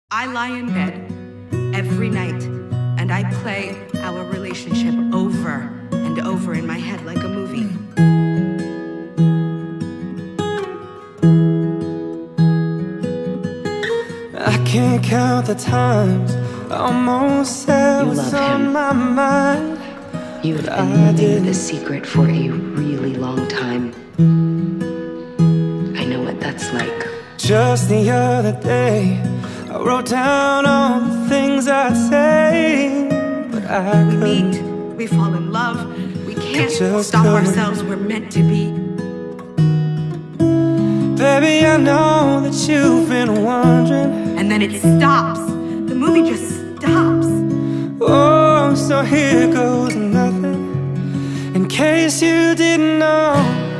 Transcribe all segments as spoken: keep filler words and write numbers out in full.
I lie in bed every night and I play our relationship over and over in my head like a movie. I can't count the times I almost said what's on my mind. You've been living this secret for a really long time. I know what that's like. Just the other day, I wrote down all the things I'd say, but I We couldn't. meet, we fall in love, we can't Just stop couldn't. ourselves, we're meant to be. Baby, I know that you've been wondering. And then it stops, the movie just stops. Oh, so here goes nothing. In case you didn't know,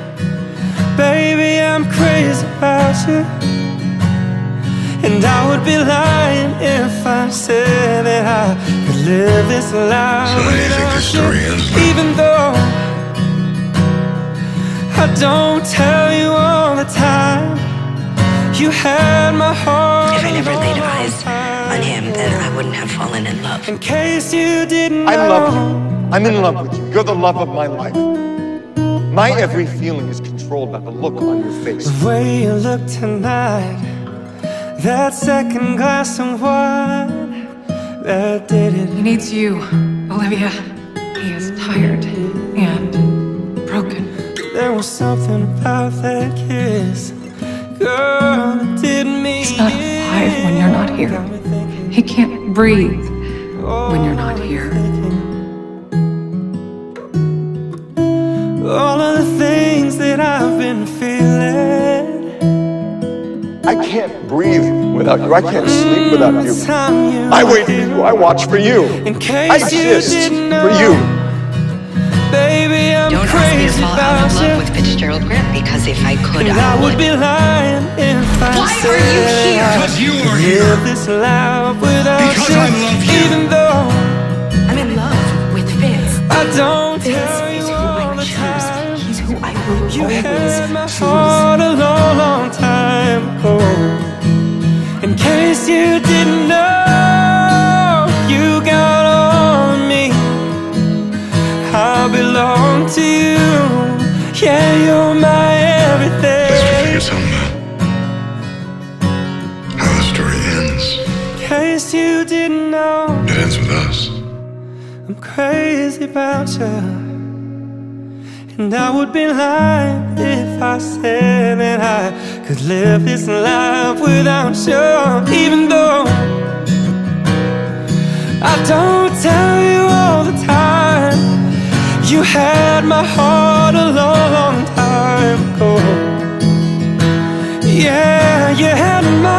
baby, I'm crazy about you. And I would be lying if I said that I could live this life So how do you think this story ends now? even though I don't tell you all the time. You had my heart. If I never laid eyes on him, then I wouldn't have fallen in love. In case you didn't know, I love you. I'm in love with you. You're the love of my life. My every feeling is controlled by the look on your face. the way you look tonight, that second glass of wine, that did it. He needs you, Olivia. He is tired and broken. There was something about that kiss, girl, it didn't mean He's not alive when you're not here. He can't breathe when you're not here. All of the things that I've been feeling. I can't breathe without you. I can't sleep without you. The time you I wait for you. I watch for you. In I case you exist didn't know, for you. baby, I'm Don't ask me to crazy fall out about of you. love with Fitzgerald Grant, because if I could, And I I would would. be lying if I Why said are you here? I Because you are could here. live this life without Because you. I love you. Even though I'm in love with Fitz. I don't Fitz tell is you who all I the choose. time. He's who I will You always had my choose. heart a long, long time ago. In case you didn't know, you got on me. I belong to you. Yeah, you're my everything. Let's figure something out. How the story ends. In case you didn't know, It ends with us. I'm crazy about you. And I would be lying if I said that I could live this life without you. Even though I don't tell you all the time, you had my heart a long, long time ago. Yeah, you had my